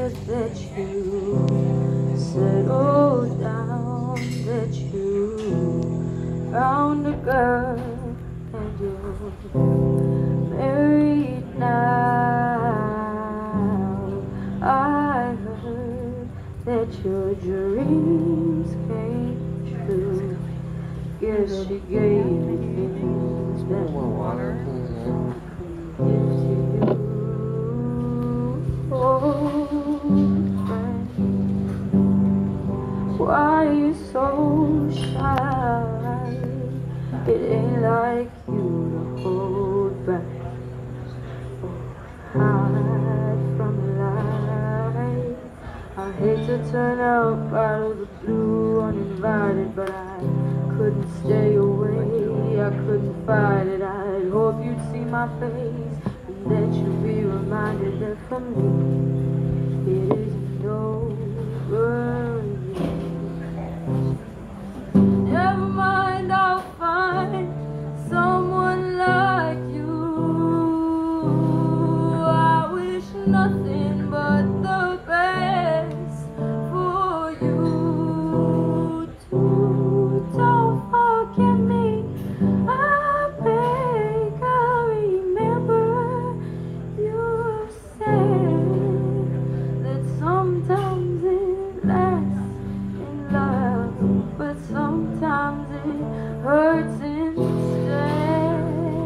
just that you settled down, that you found a girl and you're married now. I heard that your dreams came true. Guess she gave me things that water gives to you. Oh, friend, why you so shy? It ain't like you to hold back or hide from life. I hate to turn up out of the blue uninvited, but I couldn't stay away, I couldn't fight it. I'd hope you'd see my face and that you'd be reminded that for me it isn't over yet. Never mind, I'll find someone like you. I wish nothing but the best for you too. Don't forget me, I beg. I remember you said that sometimes it lasts in love, but sometimes it hurts instead.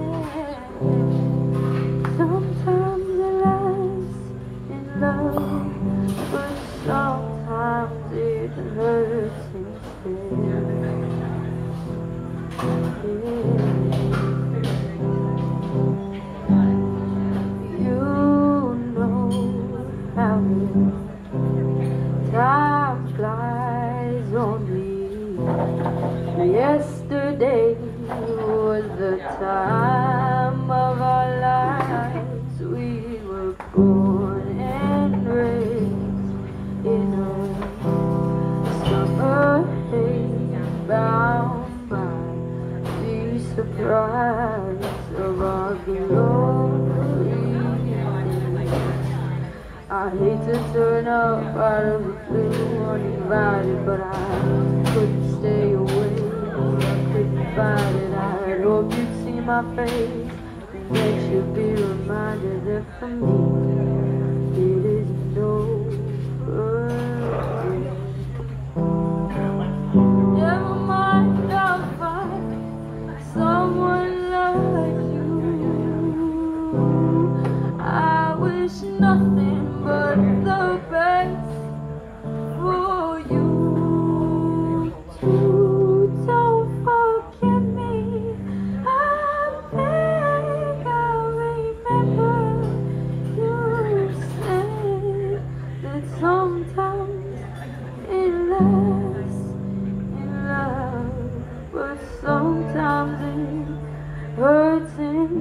Sometimes it lasts in love, but sometimes it hurts instead. You know how time flies on me. Yesterday was the time of our lives. We were born and raised in a summer haze, bound by the surprise of our glory. I hate to turn up out of the blue uninvited, but I couldn't stay away, I couldn't fight it. I hope you'd see my face and that you'd be reminded that for me it isn't over yet. Never mind, I'll find someone like you. I wish nothing but the best for you too. Don't forget me, I beg. I remember you said that sometimes it lasts in love, but sometimes it hurts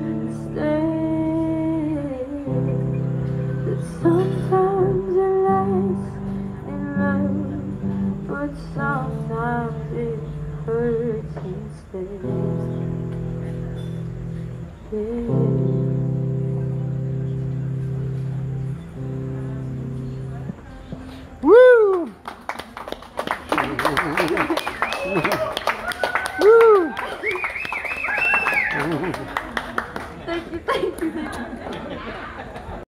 instead. That sometimes it lasts in love, but sometimes it hurts instead. Yeah.